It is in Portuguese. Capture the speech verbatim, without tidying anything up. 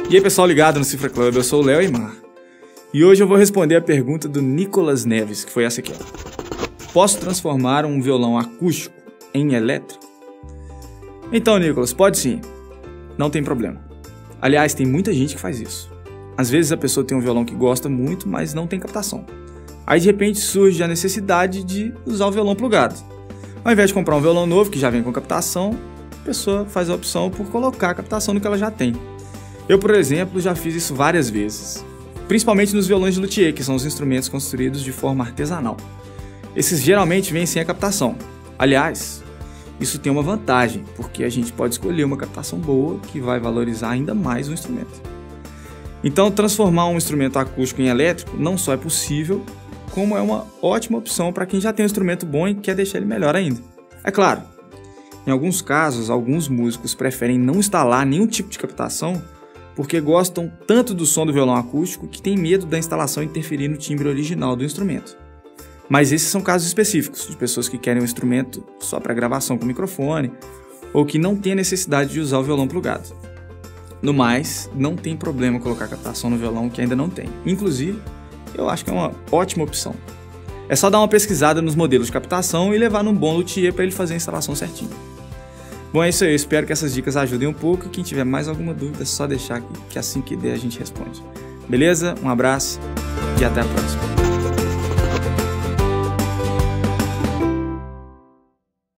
E aí pessoal ligado no Cifra Club, eu sou o Léo Aymar. E hoje eu vou responder a pergunta do Nicolas Neves, que foi essa aqui, ó. Posso transformar um violão acústico em elétrico? Então, Nicolas, pode sim. Não tem problema. Aliás, tem muita gente que faz isso. Às vezes a pessoa tem um violão que gosta muito, mas não tem captação. Aí de repente surge a necessidade de usar o violão plugado. Ao invés de comprar um violão novo que já vem com captação, a pessoa faz a opção por colocar a captação no que ela já tem. Eu, por exemplo, já fiz isso várias vezes. Principalmente nos violões de luthier, que são os instrumentos construídos de forma artesanal. Esses geralmente vêm sem a captação. Aliás, isso tem uma vantagem, porque a gente pode escolher uma captação boa que vai valorizar ainda mais o instrumento. Então, transformar um instrumento acústico em elétrico não só é possível, como é uma ótima opção para quem já tem um instrumento bom e quer deixar ele melhor ainda. É claro, em alguns casos, alguns músicos preferem não instalar nenhum tipo de captação porque gostam tanto do som do violão acústico que têm medo da instalação interferir no timbre original do instrumento. Mas esses são casos específicos, de pessoas que querem um instrumento só para gravação com microfone ou que não têm a necessidade de usar o violão plugado. No mais, não tem problema colocar captação no violão que ainda não tem. Inclusive, eu acho que é uma ótima opção. É só dar uma pesquisada nos modelos de captação e levar num bom luthier para ele fazer a instalação certinho. Bom, é isso aí, eu espero que essas dicas ajudem um pouco e quem tiver mais alguma dúvida é só deixar aqui, que assim que der a gente responde. Beleza? Um abraço e até a próxima.